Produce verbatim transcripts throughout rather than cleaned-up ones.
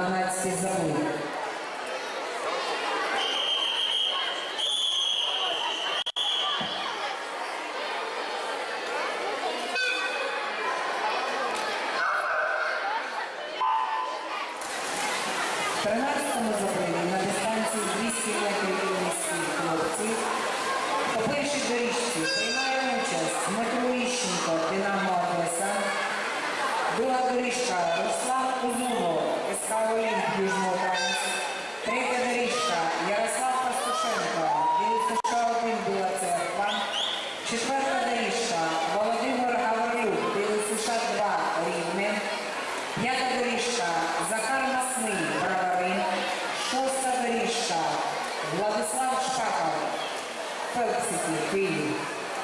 дванадцятий заплыв. В тринадцятому запливі на дистанції двісті метрів рівності хлопців по першій доріжці приймає участь Дмитро Іщенко, Динамо Одеса, друга доріжка Руслан Узунов, ес ка Олімп Южноукраїнськ, третя доріжка Ярослав Пастушенко, ДЮСШ один Біла Церква, четверта доріжка Володимир Гаврилюк, ДЮСШ два Рівне, п'ята доріжка Захар Масний, Бровари, шоста доріжка Владислав Шпаков, Фелпсики, Київ.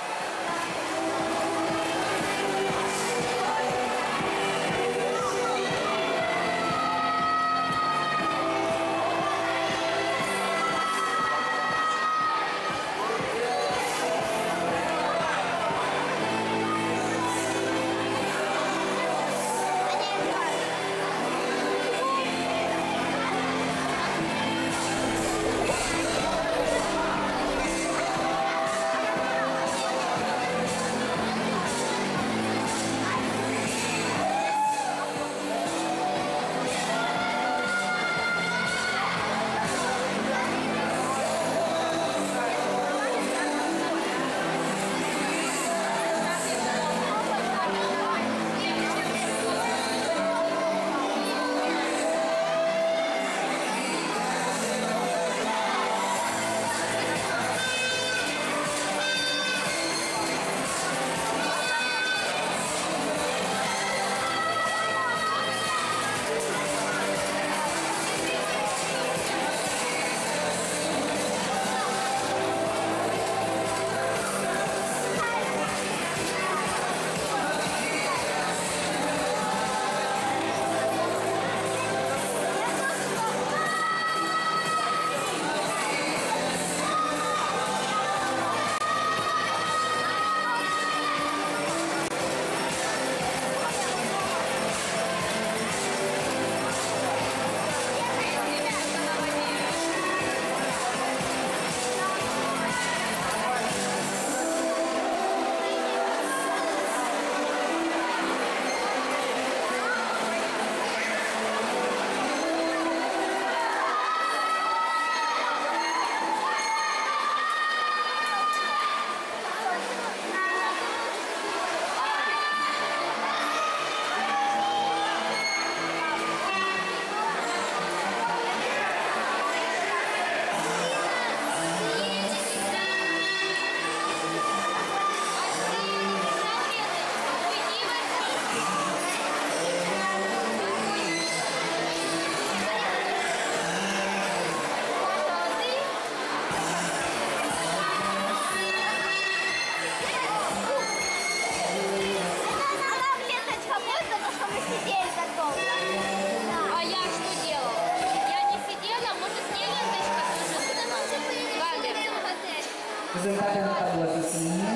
А я что делала? Я не сидела, может, не ленточка тоже. Результати на табло офіційні.